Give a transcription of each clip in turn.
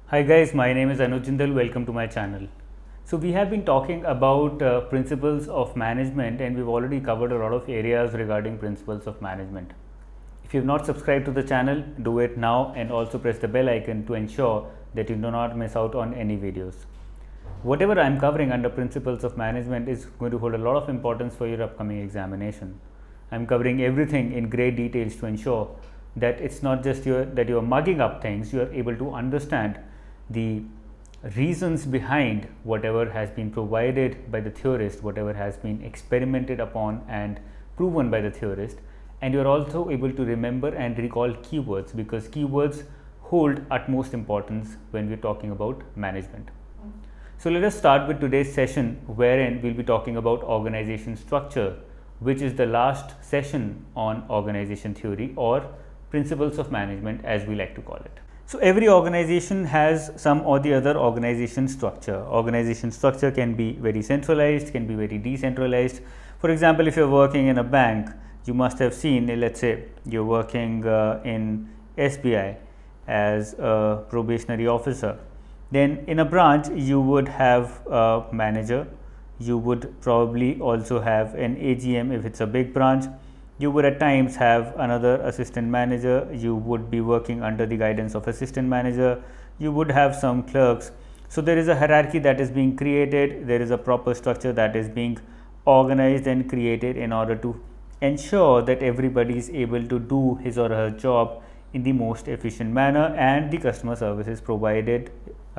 Hi guys, my name is Anuj Jindal. Welcome to my channel. So we have been talking about principles of management, and we've already covered a lot of areas regarding principles of management. If you have not subscribed to the channel, do it now and also press the bell icon to ensure that you do not miss out on any videos. Whatever I am covering under principles of management is going to hold a lot of importance for your upcoming examination. I am covering everything in great details to ensure that it's not just that you are mugging up things, you are able to understand the reasons behind whatever has been provided by the theorist, whatever has been experimented upon and proven by the theorist, and you are also able to remember and recall keywords, because keywords hold utmost importance when we're talking about management. So let us start with today's session, wherein we'll be talking about organization structure, which is the last session on organization theory or principles of management as we like to call it. So every organization has some or the other organization structure. Organization structure can be very centralized, can be very decentralized. For example, if you're working in a bank, you must have seen, let's say you're working in SBI as a probationary officer. Then in a branch, you would have a manager. You would probably also have an AGM if it's a big branch. You would at times have another assistant manager. You would be working under the guidance of assistant manager. You would have some clerks. So there is a hierarchy that is being created. There is a proper structure that is being organized and created in order to ensure that everybody is able to do his or her job in the most efficient manner and the customer service is provided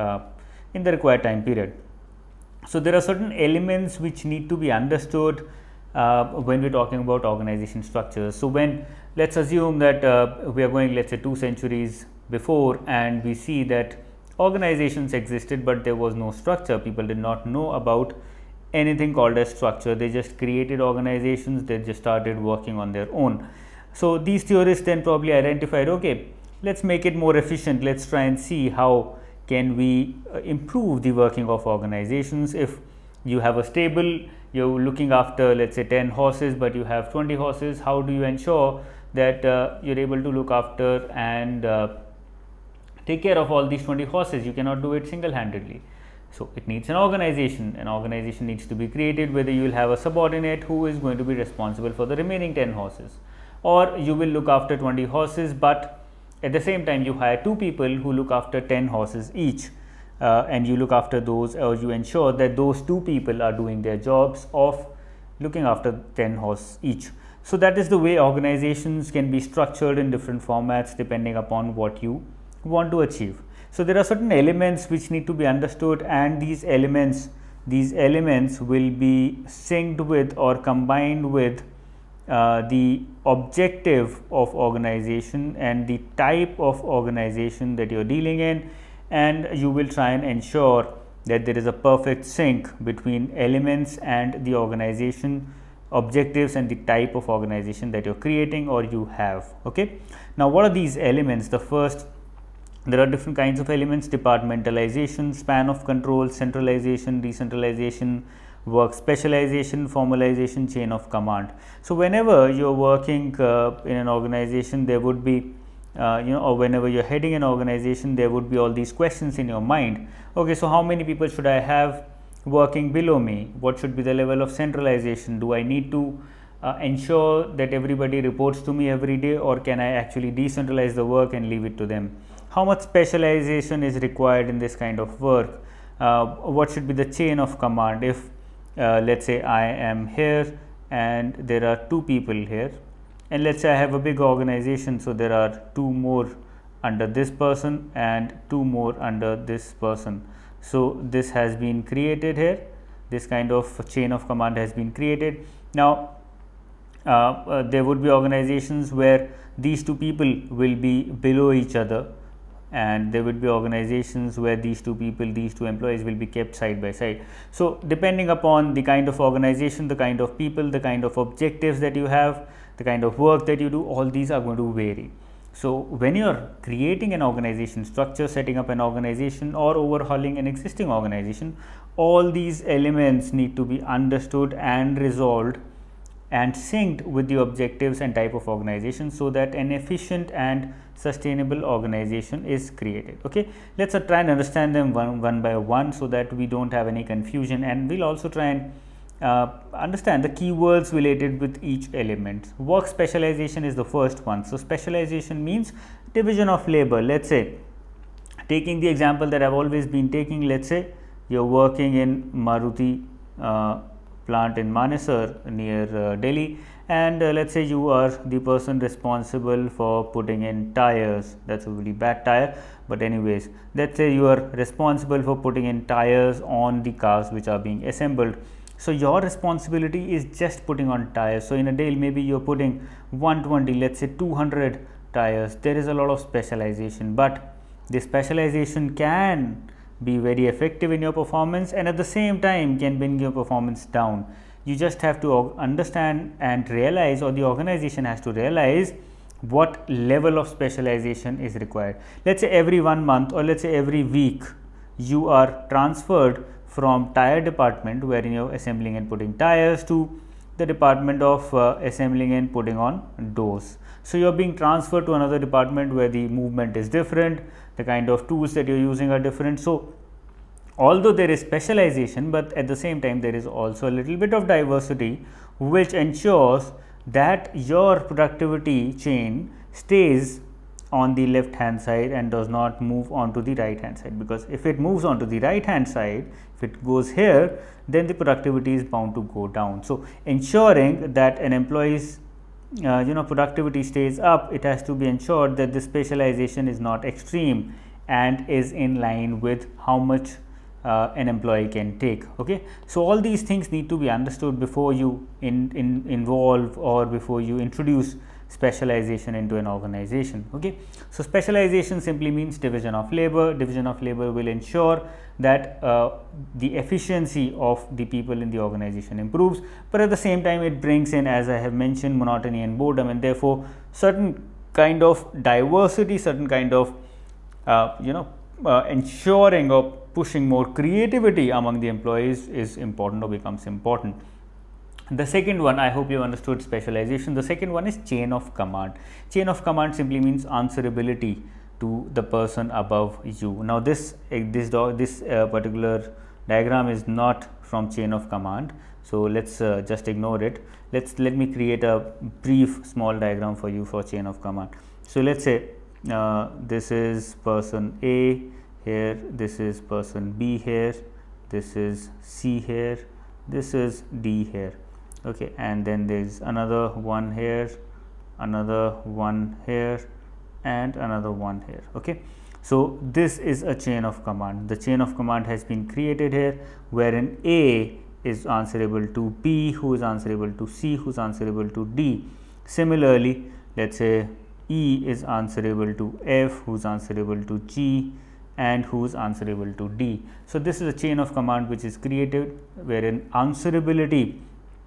in the required time period. So there are certain elements which need to be understood when we're talking about organization structures. So when, let's assume that we are going, let's say, 2 centuries before, and we see that organizations existed but there was no structure. People did not know about anything called as structure. They just created organizations, they just started working on their own. So these theorists then probably identified, okay, let's make it more efficient. Let's try and see how can we improve the working of organizations. If you have a stable, you're looking after, let's say, 10 horses, but you have 20 horses, how do you ensure that you're able to look after and take care of all these 20 horses? You cannot do it single-handedly. So it needs an organization. An organization needs to be created, whether you will have a subordinate who is going to be responsible for the remaining 10 horses, or you will look after 20 horses, but at the same time you hire 2 people who look after 10 horses each. And you look after those, or you ensure that those 2 people are doing their jobs of looking after 10 horses each. So that is the way organizations can be structured in different formats depending upon what you want to achieve. So there are certain elements which need to be understood, and these elements will be synced with or combined with the objective of organization and the type of organization that you're dealing in, and you will try and ensure that there is a perfect sync between elements and the organization objectives and the type of organization that you're creating or you have. Okay, now what are these elements? The first, there are different kinds of elements: departmentalization, span of control, centralization, decentralization, work specialization, formalization, chain of command. So whenever you're working in an organization, there would be or whenever you're heading an organization, there would be all these questions in your mind. Okay, so how many people should I have working below me? What should be the level of centralization? Do I need to ensure that everybody reports to me every day, or can I actually decentralize the work and leave it to them? How much specialization is required in this kind of work? What should be the chain of command? If let's say I am here and there are 2 people here, and let's say I have a big organization, so there are 2 more under this person and 2 more under this person. So this has been created here, this kind of chain of command has been created. Now there would be organizations where these 2 people will be below each other, and there would be organizations where these 2 people, these 2 employees will be kept side by side. So depending upon the kind of organization, the kind of people, the kind of objectives that you have, the kind of work that you do, all these are going to vary. So when you are creating an organization structure, setting up an organization, or overhauling an existing organization, all these elements need to be understood and resolved and synced with the objectives and type of organization, so that an efficient and sustainable organization is created. Okay, let's try and understand them one by one so that we don't have any confusion, and we'll also try and understand the keywords related with each element. Work specialization is the first one. So specialization means division of labor. Let's say, taking the example that I've always been taking, let's say you're working in Maruti plant in Manesar near Delhi, and let's say you are the person responsible for putting in tires. That's a really bad tire, but anyways, let's say you are responsible for putting in tires on the cars which are being assembled. So your responsibility is just putting on tires. So in a day, maybe you're putting 120, let's say 200 tires. There is a lot of specialization, but this specialization can be very effective in your performance, and at the same time can bring your performance down. You just have to understand and realize, or the organization has to realize, what level of specialization is required. Let's say every 1 month, or let's say every week, you are transferred from tire department, wherein you're assembling and putting tires, to the department of assembling and putting on doors. So you're being transferred to another department where the movement is different, the kind of tools that you're using are different. So although there is specialization, but at the same time there is also a little bit of diversity, which ensures that your productivity chain stays on the left hand side and does not move on to the right hand side, because if it moves on to the right hand side, if it goes here, then the productivity is bound to go down. So ensuring that an employee's productivity stays up, it has to be ensured that the specialization is not extreme and is in line with how much an employee can take. Okay, so all these things need to be understood before you involve, or before you introduce specialization into an organization. Okay, so specialization simply means division of labor. Division of labor will ensure that the efficiency of the people in the organization improves, but at the same time it brings in, as I have mentioned, monotony and boredom, and therefore certain kind of diversity, certain kind of ensuring or pushing more creativity among the employees is important, or becomes important. The second one, I hope you understood specialization. The second one is chain of command. Chain of command simply means answerability to the person above you. Now this particular diagram is not from chain of command, so let's just ignore it. Let me create a brief small diagram for you for chain of command. So let's say this is person A here, this is person B here, this is C here, this is D here. Okay, and then there is another one here, another one here, and another one here. Okay, so this is a chain of command. The chain of command has been created here, wherein A is answerable to B, who is answerable to C, who is answerable to D. Similarly, let's say E is answerable to F, who is answerable to G, and who is answerable to D. So this is a chain of command which is created, wherein answerability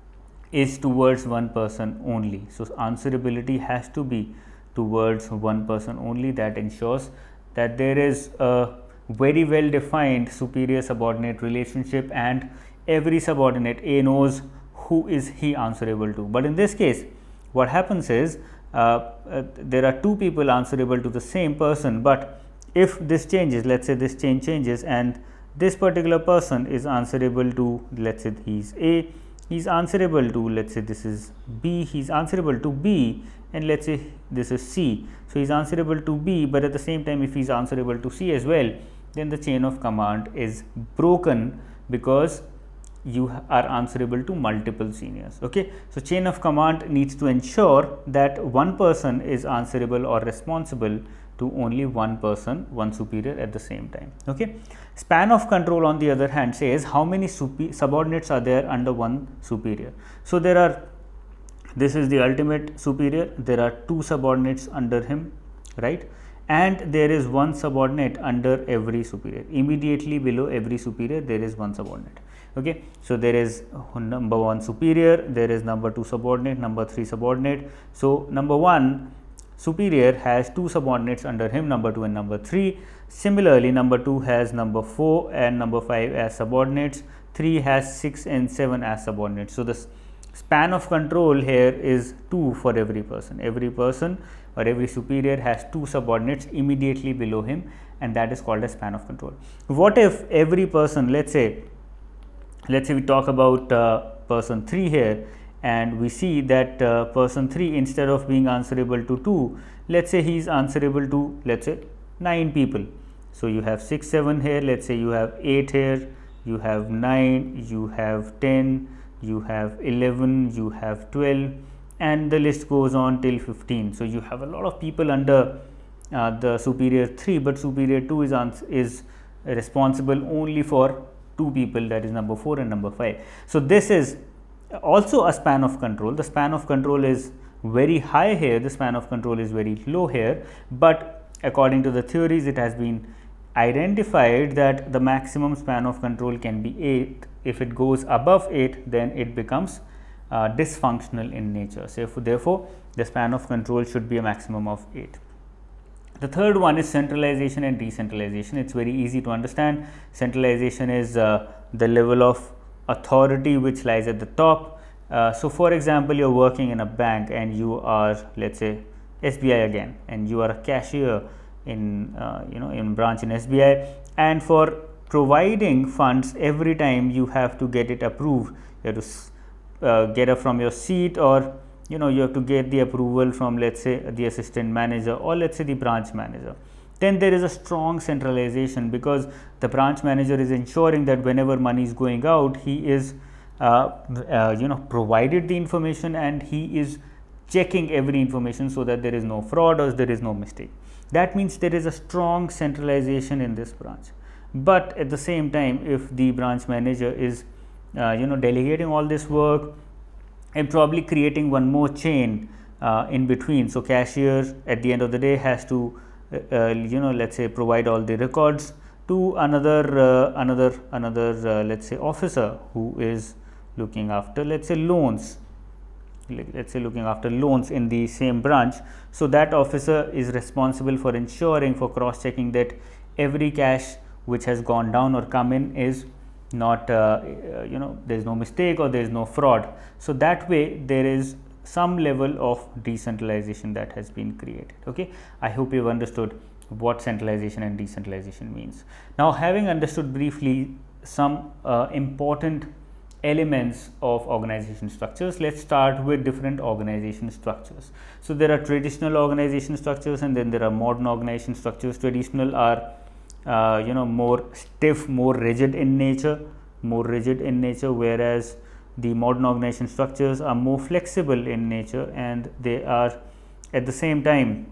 is towards one person only. So answerability has to be towards one person only. That ensures that there is a very well defined superior subordinate relationship, and every subordinate A knows who is he answerable to. But in this case, what happens is there are two people answerable to the same person, but if this changes, let's say this chain changes, and this particular person is answerable to, let's say he's A, he's answerable to, let's say this is B, he's answerable to B, and let's say this is C. So he's answerable to B, but at the same time if he's answerable to C as well, then the chain of command is broken, because you are answerable to multiple seniors. Okay, so chain of command needs to ensure that one person is answerable or responsible to only one person, one superior at the same time. Okay, span of control on the other hand says how many subordinates are there under one superior. So there are, this is the ultimate superior, there are two subordinates under him, right, and there is one subordinate under every superior. Immediately below every superior there is one subordinate. Okay, so there is number one superior, there is number two subordinate, number three subordinate. So number one superior has two subordinates under him, number 2 and number 3. Similarly, number 2 has number 4 and number 5 as subordinates, 3 has 6 and 7 as subordinates. So the span of control here is 2 for every person. Every person or every superior has 2 subordinates immediately below him, and that is called a span of control. What if every person, let's say we talk about person 3 here, and we see that person 3, instead of being answerable to 2, let's say he is answerable to, let's say, 9 people. So you have 6, 7 here, let's say you have 8 here, you have 9, you have 10, you have 11, you have 12, and the list goes on till 15. So you have a lot of people under the superior 3, but superior 2 is responsible only for 2 people, that is number 4 and number 5. So this is also a span of control. The span of control is very high here, the span of control is very low here, but according to the theories, it has been identified that the maximum span of control can be 8. If it goes above 8, then it becomes dysfunctional in nature. So therefore, the span of control should be a maximum of 8. The third one is centralization and decentralization. It's very easy to understand. Centralization is the level of authority which lies at the top. So for example, you're working in a bank and you are, let's say, SBI again, and you are a cashier in in branch in SBI, and for providing funds, every time you have to get it approved. You have to get up from your seat, or you have to get the approval from, let's say, the assistant manager, or let's say the branch manager. Then there is a strong centralization, because the branch manager is ensuring that whenever money is going out, he is provided the information, and he is checking every information so that there is no fraud or there is no mistake. That means there is a strong centralization in this branch. But at the same time, if the branch manager is delegating all this work and probably creating one more chain in between, so cashier at the end of the day has to let's say provide all the records to another let's say officer who is looking after, let's say, loans, looking after loans in the same branch. So that officer is responsible for ensuring, for cross checking that every cash which has gone down or come in is not there is no mistake or there is no fraud. So that way there is some level of decentralization that has been created. Okay, I hope you've understood what centralization and decentralization means. Now, having understood briefly some important elements of organization structures, let's start with different organization structures. So there are traditional organization structures, and then there are modern organization structures. Traditional are more stiff, more rigid in nature, whereas the modern organization structures are more flexible in nature, and they are at the same time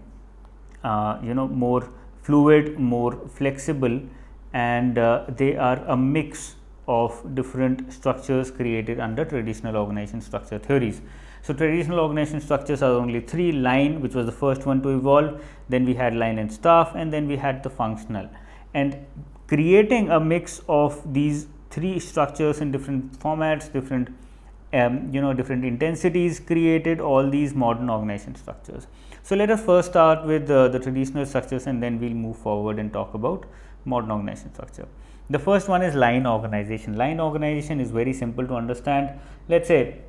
more fluid, more flexible, and they are a mix of different structures created under traditional organization structure theories. So traditional organization structures are only 3: line, which was the first one to evolve, then we had line and staff, and then we had the functional. And creating a mix of these 3 structures in different formats, different different intensities, created all these modern organization structures. So let us first start with the traditional structures, and then we'll move forward and talk about modern organization structure. The first one is line organization. Line organization is very simple to understand. Let's say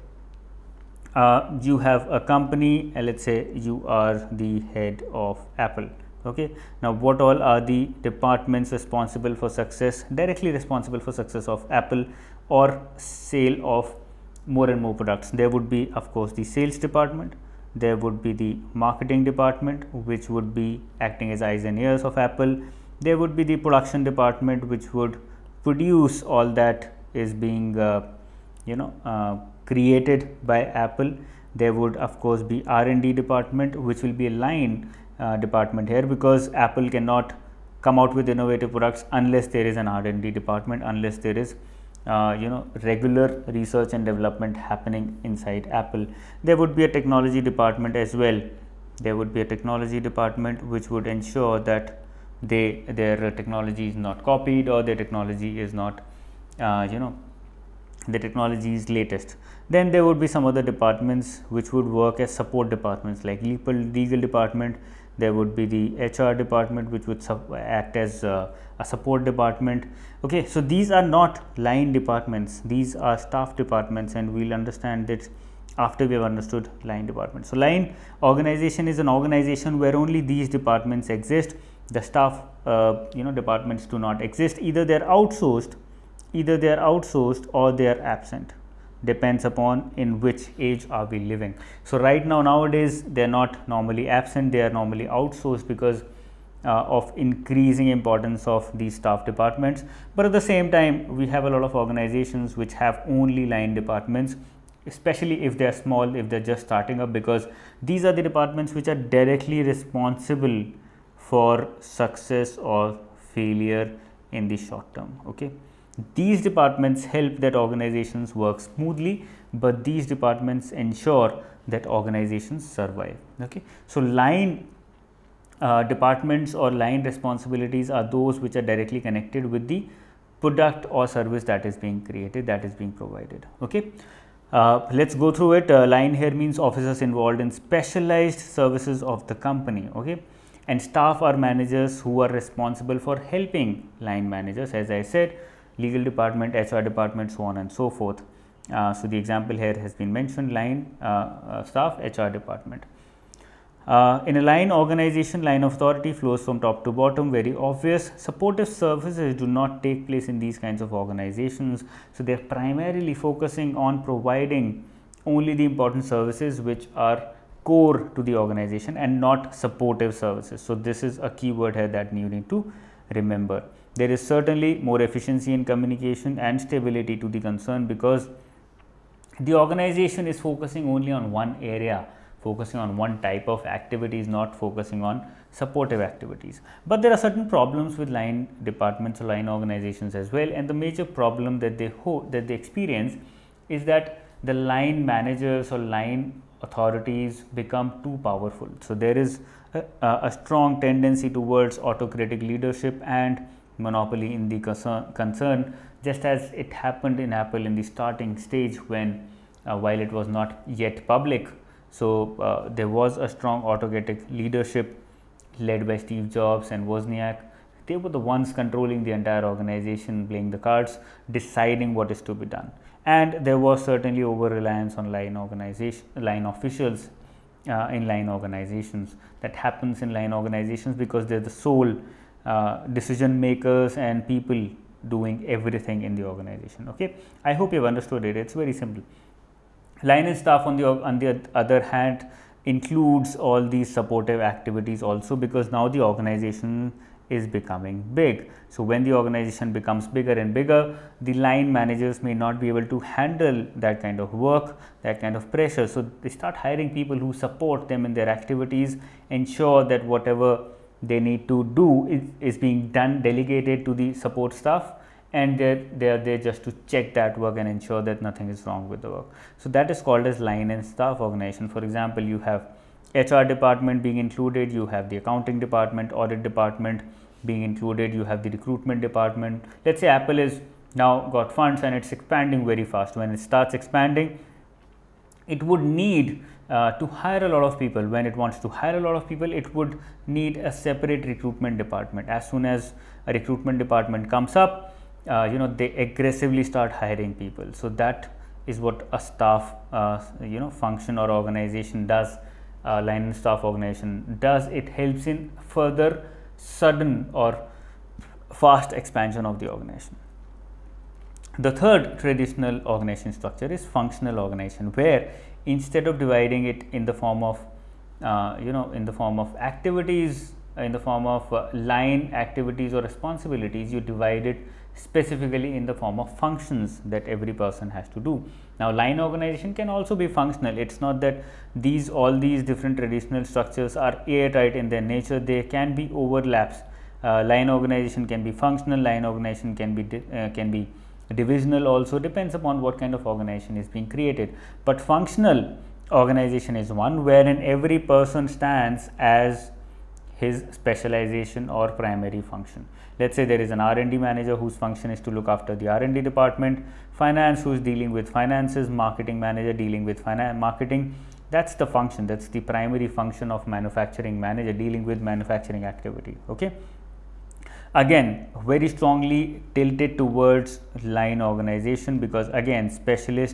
you have a company, and let's say you are the head of Apple. Okay, now what all are the departments responsible for success, directly responsible for success of Apple or sale of more and more products? There would be, of course, the sales department, there would be the marketing department, which would be acting as eyes and ears of Apple, there would be the production department, which would produce all that is being created by Apple. There would, of course, be R&D department, which will be a line department here, because Apple cannot come out with innovative products unless there is an R&D department, unless there is regular research and development happening inside Apple. There would be a technology department as well. There would be a technology department which would ensure that their technology is not copied, or their technology is not the technology is latest. Then there would be some other departments which would work as support departments, like legal department. There would be the HR department, which would act as a support department. Okay, so these are not line departments, these are staff departments, and we'll understand that after we have understood line department. So line organization is an organization where only these departments exist. The staff departments do not exist. Either they are outsourced or they are absent, depends upon in which age are we living. So right now, nowadays, they are not normally absent, they are normally outsourced because of increasing importance of these staff departments. But at the same time, we have a lot of organizations which have only line departments, especially if they are small, if they are just starting up, because these are the departments which are directly responsible for success or failure in the short term. Okay, these departments help that organizations work smoothly, but these departments ensure that organizations survive. Okay, so line departments or line responsibilities are those which are directly connected with the product or service that is being created, that is being provided. Okay, let's go through it. Line here means officers involved in specialized services of the company. Okay, and staff are managers who are responsible for helping line managers, as I said, legal department, HR department, so on and so forth. So the example here has been mentioned, line staff, HR department. In a line organization, line of authority flows from top to bottom, very obvious. Supportive services do not take place in these kinds of organizations. So they are primarily focusing on providing only the important services which are core to the organization and not supportive services. So this is a key word here that you need to remember. There is certainly more efficiency in communication and stability to the concern because the organization is focusing only on one area, focusing on one type of activities, not focusing on supportive activities. But there are certain problems with line departments or line organizations as well, and the major problem that they experience is that the line managers or line authorities become too powerful. So there is a strong tendency towards autocratic leadership and monopoly in the concern, just as it happened in Apple in the starting stage when while it was not yet public. So there was a strong autocratic leadership led by Steve Jobs and Wozniak. They were the ones controlling the entire organization, playing the cards, deciding what is to be done. And there was certainly over reliance on line officials in line organizations. That happens in line organizations because they're the sole decision makers and people doing everything in the organization. Okay, I hope you've understood it. It's very simple. Line and staff on the other hand includes all these supportive activities also, because now the organization is becoming big. So when the organization becomes bigger and bigger, the line managers may not be able to handle that kind of work, that kind of pressure. So they start hiring people who support them in their activities, ensure that whatever they need to do is being done, delegated to the support staff, and they are there just to check that work and ensure that nothing is wrong with the work. So that is called as line and staff organization. For example, you have HR department being included, you have the accounting department, audit department being included, you have the recruitment department. Let's say Apple is now got funds and it's expanding very fast. When it starts expanding, it would need to hire a lot of people. When it wants to hire a lot of people, it would need a separate recruitment department. As soon as a recruitment department comes up, they aggressively start hiring people. So that is what a staff function or organization does. Line and staff organization does. It helps in further sudden or fast expansion of the organization. The third traditional organization structure is functional organization, where instead of dividing it in the form of in the form of activities, in the form of line activities or responsibilities, you divide it specifically in the form of functions that every person has to do. Now line organization can also be functional. It's not that all these different traditional structures are airtight in their nature. There can be overlaps. Line organization can be functional, line organization can be divisional also, depends upon what kind of organization is being created. But functional organization is one wherein every person stands as his specialization or primary function. Let's say there is an R&D manager whose function is to look after the R&D department, finance who is dealing with finances, marketing manager dealing with marketing. That's the function, that's the primary function of manufacturing manager, dealing with manufacturing activity. Okay, again very strongly tilted towards line organization, because again specialists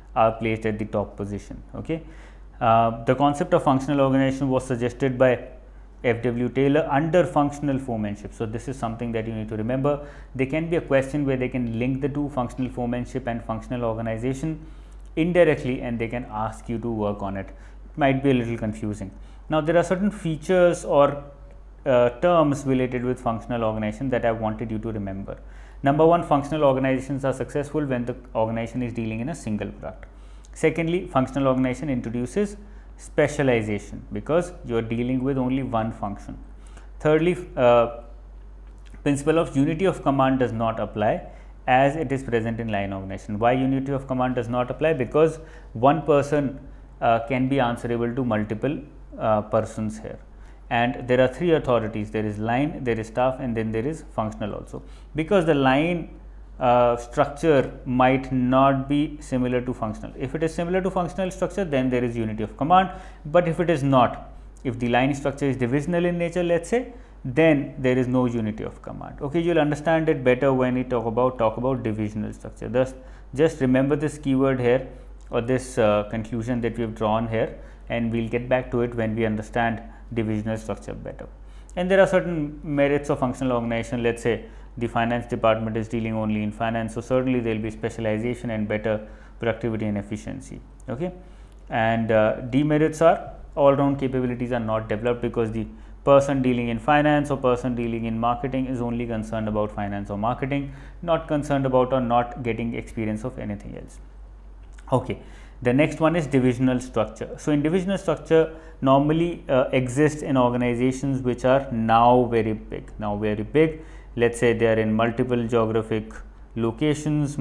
are placed at the top position. Okay, the concept of functional organization was suggested by F.W. Taylor under functional foremanship. So this is something that you need to remember. There can be a question where they can link the two, functional foremanship and functional organization, indirectly, and they can ask you to work on it. It might be a little confusing. Now there are certain features or terms related with functional organization that I wanted you to remember. Number one, functional organizations are successful when the organization is dealing in a single product. Secondly, functional organization introduces specialization because you are dealing with only one function. Thirdly, principle of unity of command does not apply as it is present in line organization. Why unity of command does not apply? Because one person can be answerable to multiple persons here, and there are three authorities. There is line, there is staff, and then there is functional also. Because the line structure might not be similar to functional. If it is similar to functional structure, then there is unity of command. But if it is not, if the line structure is divisional in nature, let's say, then there is no unity of command. Okay, you'll understand it better when we talk about divisional structure. Thus, just remember this keyword here, or this conclusion that we have drawn here, and we'll get back to it when we understand divisional structure better. And there are certain merits of functional organization. Let's say the finance department is dealing only in finance, so certainly there will be specialization and better productivity and efficiency. Okay, and demerits are all round capabilities are not developed because the person dealing in finance or person dealing in marketing is only concerned about finance or marketing, not concerned about or not getting experience of anything else. Okay, the next one is divisional structure. So in divisional structure normally exists in organizations which are now very big. Let's say they are in multiple geographic locations,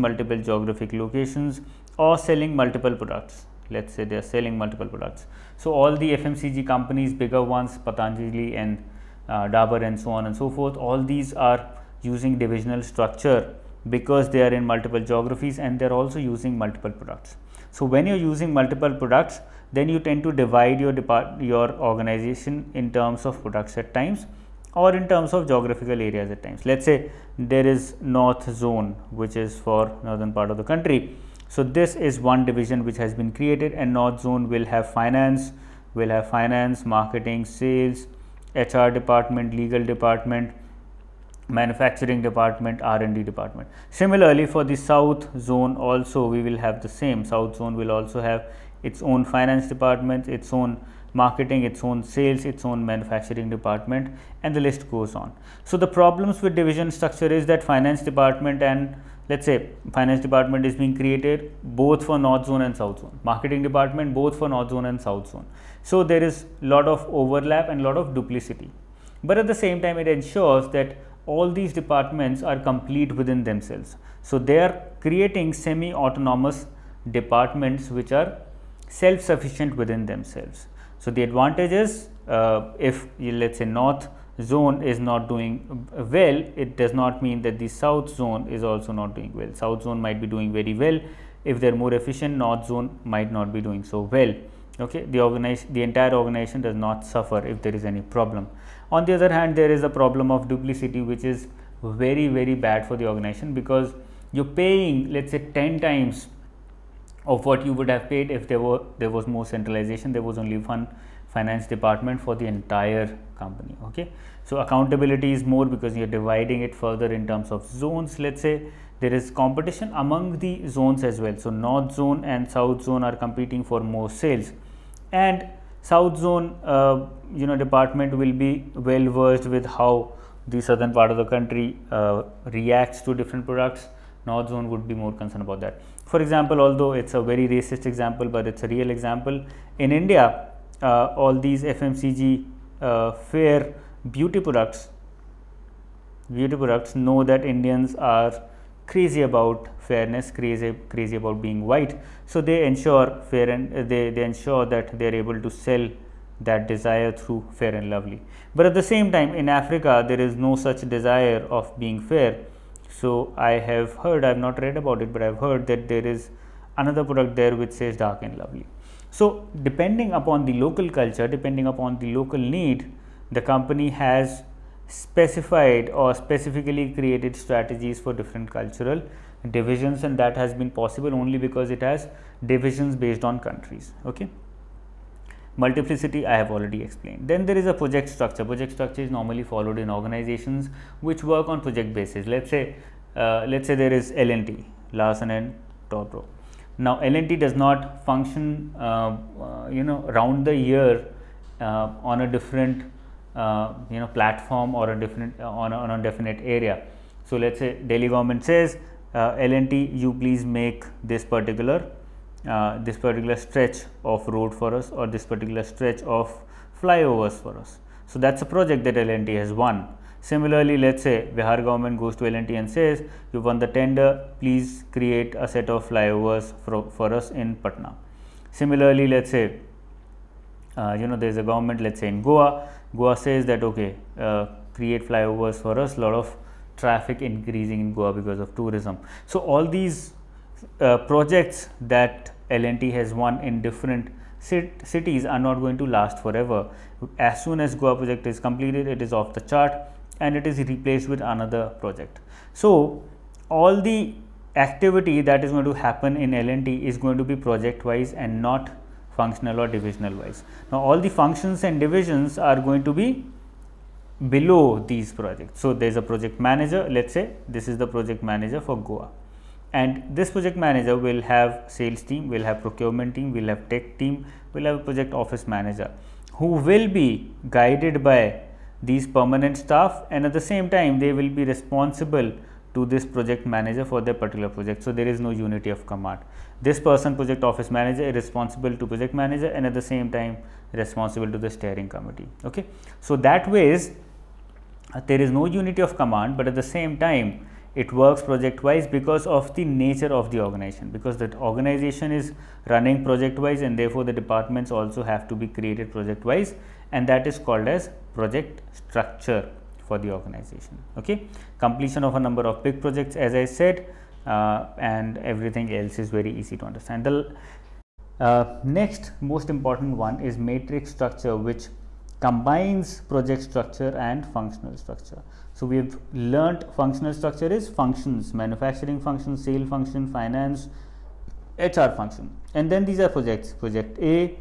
or selling multiple products. Let's say they are selling multiple products. So all the FMCG companies, bigger ones, Patanjali and Dabur and so on and so forth, all these are using divisional structure because they are in multiple geographies and they are also using multiple products. So when you are using multiple products, then you tend to divide your organization in terms of products at times, or in terms of geographical areas at times. Let's say there is North Zone, which is for northern part of the country. So this is one division which has been created, and North Zone will have finance, marketing, sales, HR department, legal department, manufacturing department, R&D department. Similarly, for the South Zone also we will have the same. South Zone will also have its own finance department, its own marketing, its own sales, its own manufacturing department, and the list goes on. So the problems with division structure is that finance department, and let's say finance department is being created both for North Zone and South Zone, marketing department both for North Zone and South Zone. So there is a lot of overlap and a lot of duplicity, but at the same time it ensures that all these departments are complete within themselves. So they are creating semi-autonomous departments which are self-sufficient within themselves. So the advantage is if let's say North Zone is not doing well, it does not mean that the South Zone is also not doing well. South Zone might be doing very well. If they are more efficient, North Zone might not be doing so well. Okay, the entire organization does not suffer if there is any problem. On the other hand, there is a problem of duplicity, which is very, very bad for the organization, because you're paying, let's say, 10 times of what you would have paid if there was more centralization. There was only one finance department for the entire company. Okay, so accountability is more because you're dividing it further in terms of zones. Let's say there is competition among the zones as well. So North Zone and South Zone are competing for more sales, and South Zone department will be well versed with how the southern part of the country reacts to different products. North Zone would be more concerned about that. For example, although it's a very racist example, but it's a real example, in India all these FMCG fair beauty products know that Indians are crazy about fairness, crazy about being white. So they ensure fair, and they ensure that they are able to sell that desire through Fair and Lovely. But at the same time, in Africa there is no such desire of being fair. So I have heard, I have not read about it, but I have heard that there is another product there which says Dark and Lovely. So depending upon the local culture, depending upon the local need, the company has specified or specifically created strategies for different cultural divisions, and that has been possible only because it has divisions based on countries. Okay. Multiplicity I have already explained. Then there is a project structure. Project structure is normally followed in organizations which work on project basis. Let's say there is L&T, Larsen and Toubro. Now L&T does not function round the year on a different platform or a different on a definite area. So let's say Delhi government says L&T, you please make this particular stretch of road for us, or this particular stretch of flyovers for us. So that's a project that L&T has won. Similarly, let's say Bihar government goes to L&T and says, you won the tender, please create a set of flyovers for us in Patna. Similarly, let's say there is a government, let's say in Goa says that okay, create flyovers for us, lot of traffic increasing in Goa because of tourism. So all these projects that L&T has won in different cities are not going to last forever. As soon as Goa project is completed, it is off the chart and it is replaced with another project. So all the activity that is going to happen in L&T is going to be project wise and not functional or divisional wise. Now all the functions and divisions are going to be below these projects. So there is a project manager. Let's say this is the project manager for Goa, and this project manager will have sales team, will have procurement team, will have tech team, will have a project office manager who will be guided by these permanent staff, and at the same time they will be responsible to this project manager for their particular project. So there is no unity of command. This person, project office manager, is responsible to project manager and at the same time responsible to the steering committee. Okay. So that ways there is no unity of command, but at the same time it works project wise because of the nature of the organization, because that organization is running project wise and therefore the departments also have to be created project wise, and that is called as project structure for the organization. Okay. Completion of a number of big projects, as I said, and everything else is very easy to understand. The next most important one is matrix structure, which combines project structure and functional structure. So we have learnt functional structure is functions: manufacturing function, sale function, finance, HR function, and then these are projects: project A,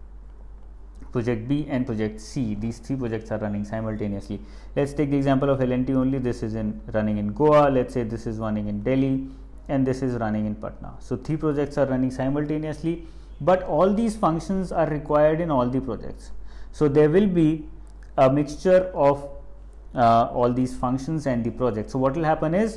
project B and project C. These three projects are running simultaneously. Let's take the example of L&T only. This is running in Goa. Let's say this is running in Delhi and this is running in Patna. So three projects are running simultaneously, but all these functions are required in all the projects. So there will be a mixture of all these functions and the project. So what will happen is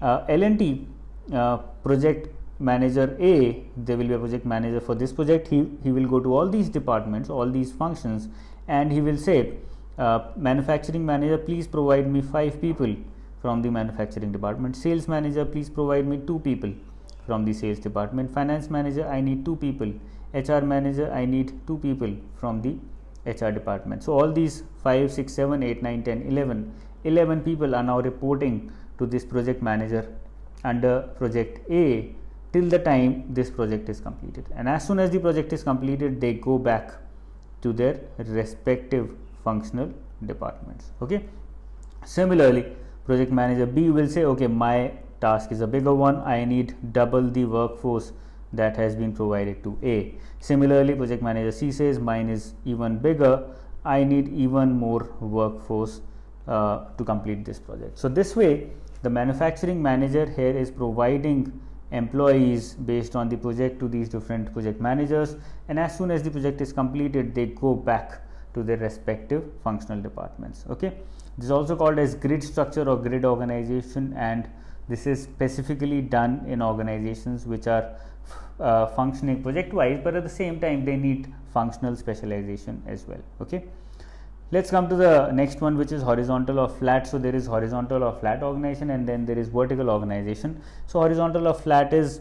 L&T project manager A, there will be a project manager for this project. He will go to all these departments, all these functions, and he will say, manufacturing manager, please provide me 5 people from the manufacturing department. Sales manager, please provide me 2 people from the sales department. Finance manager, I need 2 people. HR manager, I need 2 people from the HR department. So all these 5, 6, 7, 8, 9, 10, 11 people are now reporting to this project manager under project A till the time this project is completed, and as soon as the project is completed, they go back to their respective functional departments. Okay. Similarly, project manager B will say, okay, my task is a bigger one, I need double the workforce that has been provided to A. Similarly, project manager C says, mine is even bigger, I need even more workforce to complete this project. So this way the manufacturing manager here is providing employees based on the project to these different project managers, and as soon as the project is completed, they go back to their respective functional departments. Okay. This is also called as grid structure or grid organization, and this is specifically done in organizations which are functioning project wise, but at the same time they need functional specialization as well. Okay. Let's come to the next one, which is horizontal or flat. So there is horizontal or flat organization, and then there is vertical organization. So horizontal or flat is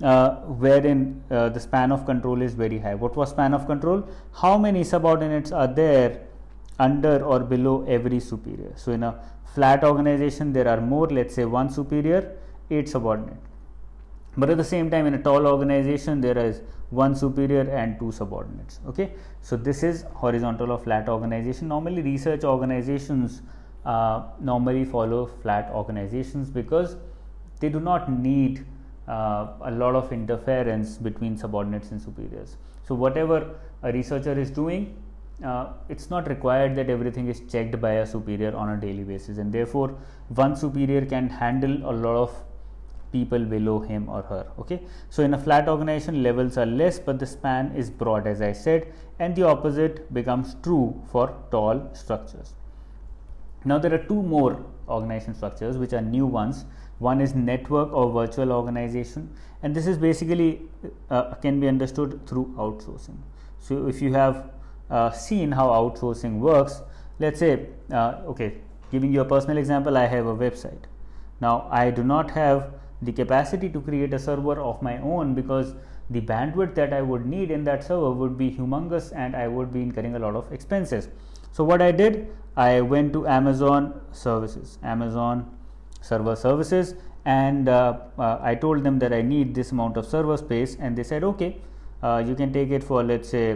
wherein the span of control is very high. What was span of control? How many subordinates are there under or below every superior? So in a flat organization there are more, let's say 1 superior, 8 subordinate. But at the same time, in a tall organization there is 1 superior and 2 subordinates. Okay. So this is horizontal or flat organization. Normally research organizations normally follow flat organizations because they do not need a lot of interference between subordinates and superiors. So whatever a researcher is doing, it's not required that everything is checked by a superior on a daily basis, and therefore one superior can handle a lot of people below him or her. Okay, so in a flat organization, levels are less but the span is broad, as I said, and the opposite becomes true for tall structures. Now there are two more organization structures which are new ones. One is network or virtual organization, and this is basically can be understood through outsourcing. So if you have seen how outsourcing works, let's say okay, giving you a personal example, I have a website. Now I do not have the capacity to create a server of my own, because the bandwidth that I would need in that server would be humongous and I would be incurring a lot of expenses. So what I did, I went to Amazon services, Amazon server services, and I told them that I need this amount of server space, and they said okay, you can take it for, let's say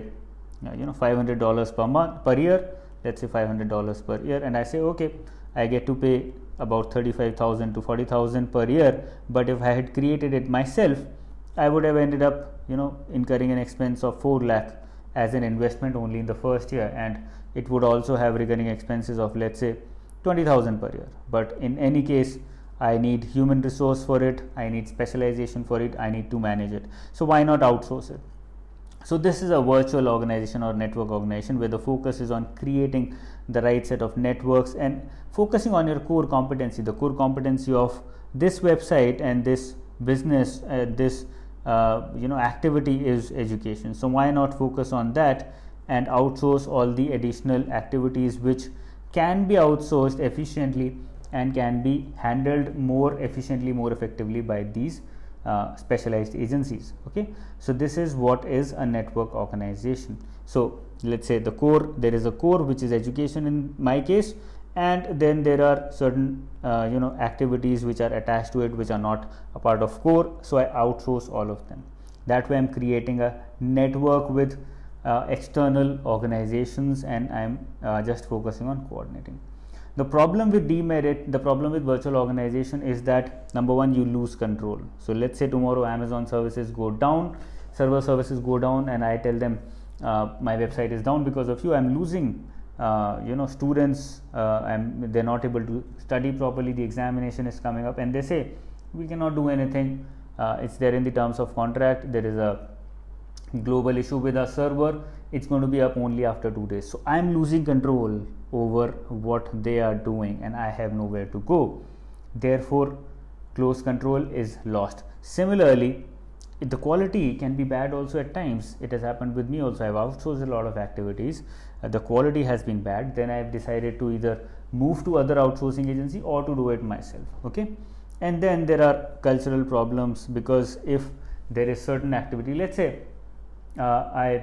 $500 per month, per year, let's say $500 per year. And I say okay, I get to pay about 35,000 to 40,000 per year, but if I had created it myself, I would have ended up incurring an expense of 4 lakh as an investment only in the first year, and it would also have recurring expenses of, let's say, 20,000 per year. But in any case, I need human resource for it, I need specialization for it, I need to manage it. So why not outsource it? So this is a virtual organization or network organization where the focus is on creating the right set of networks and focusing on your core competency. The core competency of this website and this business, this activity is education. So why not focus on that and outsource all the additional activities which can be outsourced efficiently and can be handled more efficiently, more effectively by these specialized agencies. Okay, so this is what is a network organization. So let's say the core, there is a core which is education in my case, and then there are certain activities which are attached to it which are not a part of core, so I outsource all of them. That way I'm creating a network with external organizations, and I'm just focusing on coordinating. The problem with the problem with virtual organization is that, number one, you lose control. So let's say tomorrow Amazon services go down, server services go down, and I tell them my website is down because of you. I'm losing students, and they're not able to study properly. The examination is coming up and they say we cannot do anything. It's there in the terms of contract. There is a global issue with our server. It's going to be up only after 2 days. So I'm losing control over what they are doing and I have nowhere to go. Therefore, close control is lost. Similarly, the quality can be bad also at times. It has happened with me also. I've outsourced a lot of activities. The quality has been bad. Then I've decided to either move to other outsourcing agency or to do it myself. Okay. And then there are cultural problems, because if there is certain activity, let's say I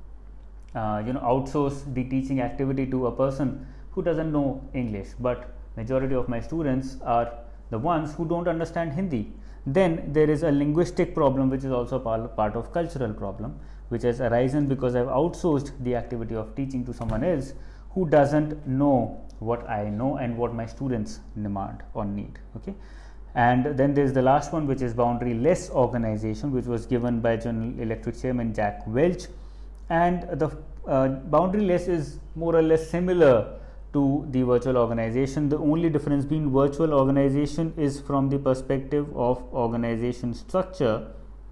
outsource the teaching activity to a person who doesn't know English, but majority of my students are the ones who don't understand Hindi. Then there is a linguistic problem, which is also part of cultural problem, which has arisen because I've outsourced the activity of teaching to someone else who doesn't know what I know and what my students demand or need. Okay. And then there is the last one, which is boundary-less organization, which was given by General Electric Chairman Jack Welch. And the boundary-less is more or less similar to the virtual organization. The only difference being virtual organization is from the perspective of organization structure,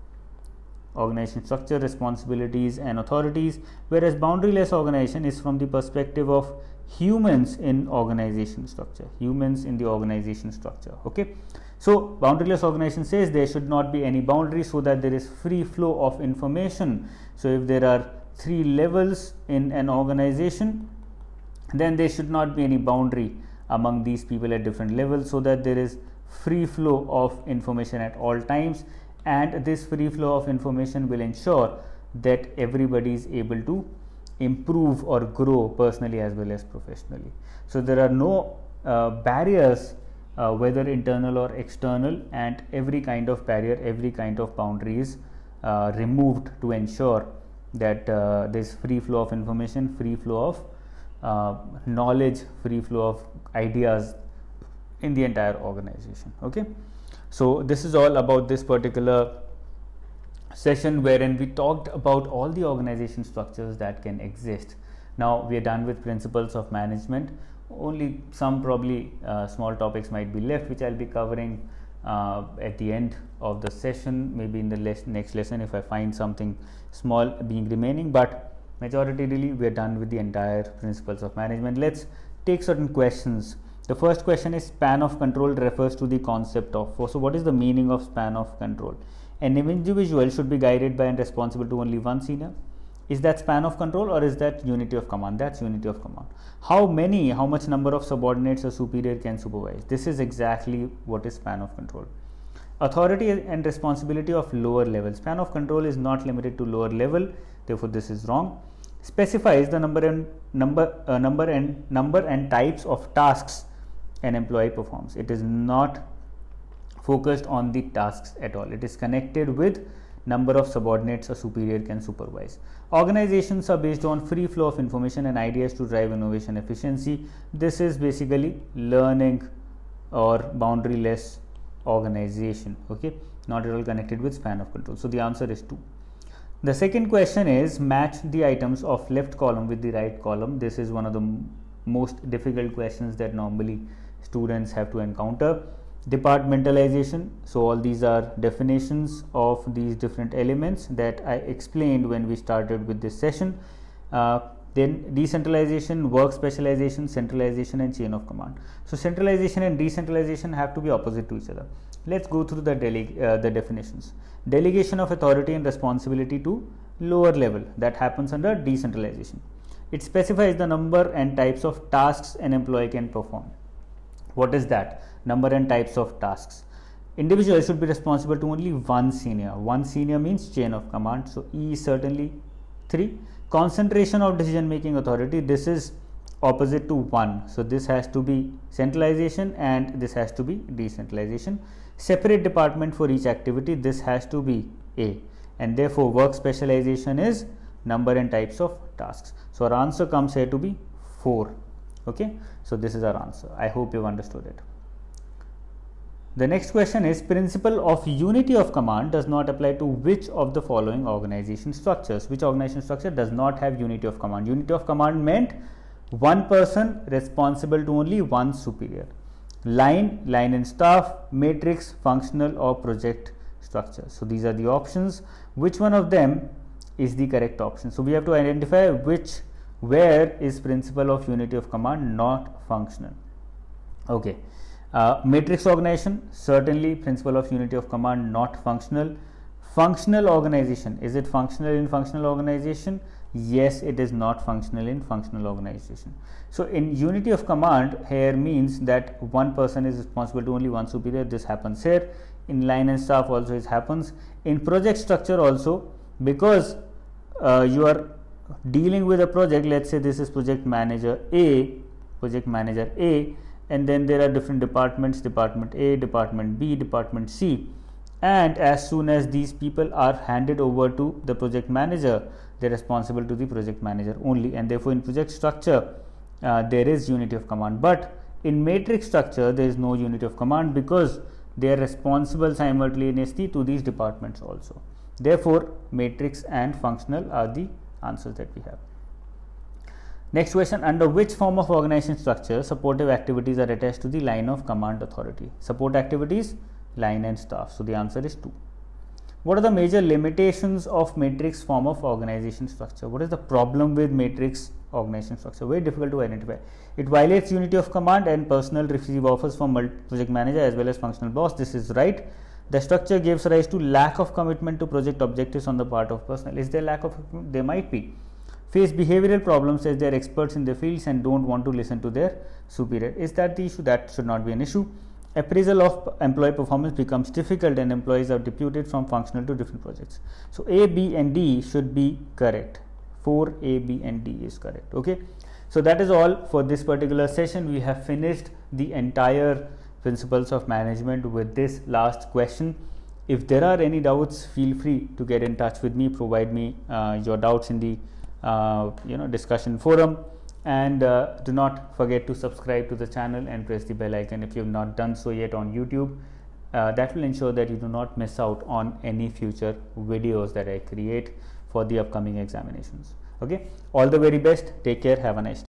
responsibilities and authorities, whereas boundary-less organization is from the perspective of humans in organization structure, Okay. So boundaryless organization says there should not be any boundary so that there is free flow of information. So if there are 3 levels in an organization, then there should not be any boundary among these people at different levels, so that there is free flow of information at all times, and this free flow of information will ensure that everybody is able to improve or grow personally as well as professionally. So there are no barriers, whether internal or external, and every kind of barrier, every kind of boundary is removed to ensure that there is free flow of information, free flow of knowledge, free flow of ideas in the entire organization. Okay. So this is all about this particular session wherein we talked about all the organization structures that can exist. Now we are done with principles of management. Only some probably small topics might be left, which I'll be covering at the end of the session, maybe in the next lesson if I find something small being remaining, but majority really we are done with the entire principles of management. Let's take certain questions. The first question is, span of control refers to the concept of. So what is the meaning of span of control? An individual should be guided by and responsible to only one senior. Is that span of control, or is that unity of command? That's unity of command. How much number of subordinates a superior can supervise? This is exactly what is span of control. Authority and responsibility of lower level. Span of control is not limited to lower level, therefore this is wrong. Specifies the number and types of tasks an employee performs. It is not focused on the tasks at all. It is connected with number of subordinates a superior can supervise. Organizations are based on free flow of information and ideas to drive innovation efficiency. This is basically learning or boundaryless organization. Okay, not at all connected with span of control. So the answer is 2. The second question is, match the items of left column with the right column. This is one of the most difficult questions that normally students have to encounter. Departmentalization. So all these are definitions of these different elements that I explained when we started with this session. Then decentralization, work specialization, centralization and chain of command. So centralization and decentralization have to be opposite to each other. Let's go through the definitions. Delegation of authority and responsibility to lower level, that happens under decentralization. It specifies the number and types of tasks an employee can perform. What is that? Number and types of tasks. Individual should be responsible to only one senior. One senior means chain of command. So E is certainly 3. Concentration of decision making authority. This is opposite to 1. So this has to be centralization and this has to be decentralization. Separate department for each activity. This has to be A. And therefore work specialization is number and types of tasks. So our answer comes here to be 4. Okay, so this is our answer. I hope you've understood it. The next question is, principle of unity of command does not apply to which of the following organization structures? Which organization structure does not have unity of command? Unity of command meant one person responsible to only one superior. Line and staff, matrix, functional or project structure. So these are the options. Which one of them is the correct option? So we have to identify where is principle of unity of command not functional. Okay, matrix organization, certainly principle of unity of command not functional. Functional organization, is it functional in functional organization? Yes, it is not functional in functional organization. So in unity of command here means that one person is responsible to only one superior. This happens here. In line and staff also it happens. In project structure also, because you are dealing with a project, let's say this is project manager A, and then there are different departments, department A, department B, department C, and as soon as these people are handed over to the project manager, they are responsible to the project manager only, and therefore in project structure there is unity of command. But in matrix structure there is no unity of command because they are responsible simultaneously to these departments also. Therefore matrix and functional are the answers that we have. Next question, under which form of organization structure supportive activities are attached to the line of command authority? Support activities, line and staff. So the answer is 2. What are the major limitations of matrix form of organization structure? What is the problem with matrix organization structure? Very difficult to identify. It violates unity of command and personnel receive offers from project manager as well as functional boss. This is right. The structure gives rise to lack of commitment to project objectives on the part of personnel. Is there lack of commitment? There might be. Face behavioral problems as they are experts in their fields and don't want to listen to their superior. Is that the issue? That should not be an issue. Appraisal of employee performance becomes difficult and employees are deputed from functional to different projects. So A, B and D should be correct. 4, A, B and D is correct. Okay. So that is all for this particular session. We have finished the entire principles of management with this last question. If there are any doubts, feel free to get in touch with me, provide me your doubts in the discussion forum, and do not forget to subscribe to the channel and press the bell icon if you have not done so yet on YouTube. That will ensure that you do not miss out on any future videos that I create for the upcoming examinations. Okay, all the very best. Take care. Have a nice day.